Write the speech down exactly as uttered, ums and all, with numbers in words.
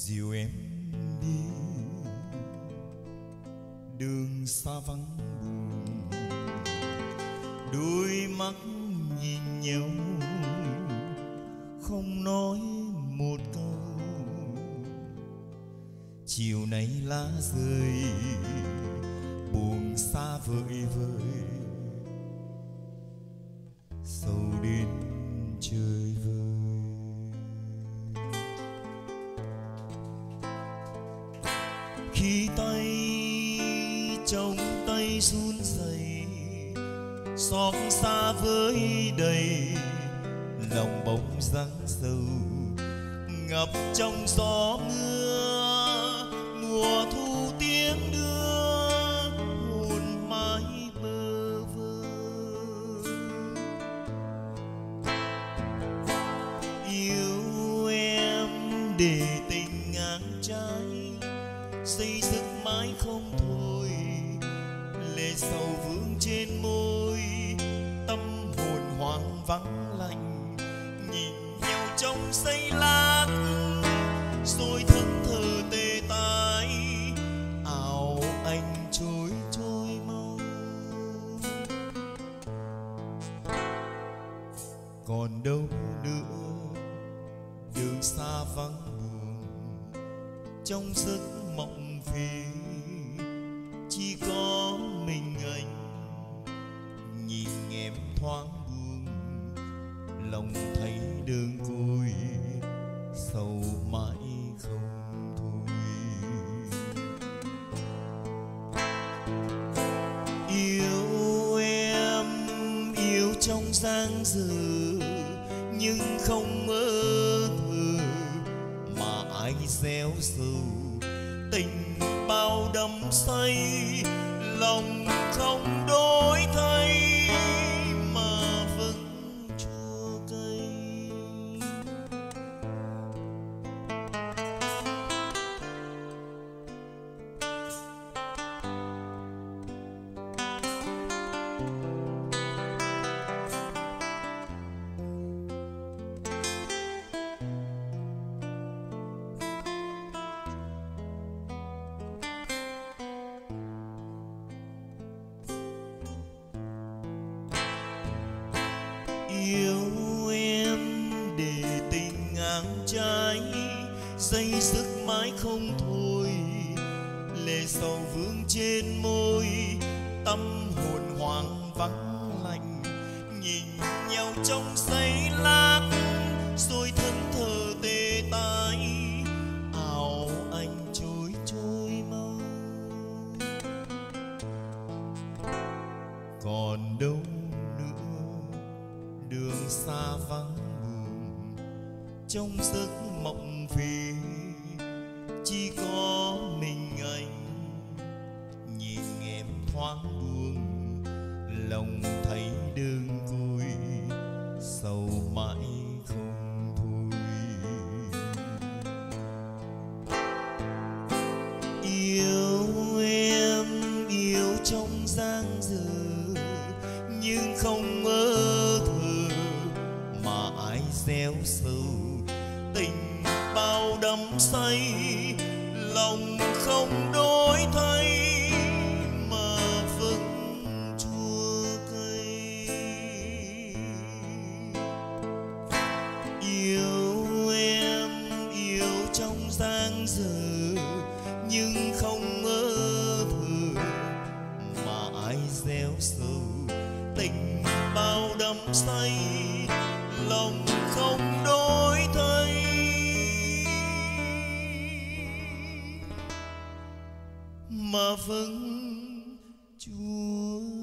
dìu em đi đường xa vắng buồn, đôi mắt nhìn nhau không nói một câu. Chiều nay lá rơi buồn xa vời vời, sầu đến trời vơi. Khi tay trong tay run rẩy, xót xa với đầy lòng bóng dáng sầu, ngập trong gió mưa mùa thu tiếng đưa hồn mãi bơ vơ. Yêu em để tình ngang trái, xây sức mãi không thôi, lệ sầu vương trên môi, tâm hồn hoang vắng lạnh, nhìn nhau trong giây lát rồi thẫn thờ tê tái, ảo anh trôi trôi mau. Còn đâu nữa đường xa vắng buồn, trong giấc mộng về chỉ có mình anh. Nhìn em thoáng buồn, lòng thấy đơn côi, sầu mãi không thôi. Yêu em yêu trong dang dở, nhưng không mơ thờ mà ai gieo sầu. Tình bao đắm say, lòng không đổi thay mà vẫn chua cay. Yêu em để tình ngang trái, xây sức mãi không thôi, lệ sầu vương trên môi, tâm hồn hoang vắng lạnh, nhìn nhau trong giây lát rồi thẫn thờ tê tái, ảo anh trôi trôi mau. Còn đâu đường xa vắng buồn, trong giấc mộng về chỉ có mình anh. Nhìn em thoáng buồn, lòng thấy đơn côi, sầu mãi không thôi. Yêu em yêu trong dang dở, nhưng không mơ gieo sầu. Tình bao đắm say, lòng không đổi thay mà vẫn chua cay. Yêu em yêu trong dang dở, nhưng không mơ thờ mà ai gieo sầu. Tình bao đắm say, lòng không đổi thay mà vẫn chúa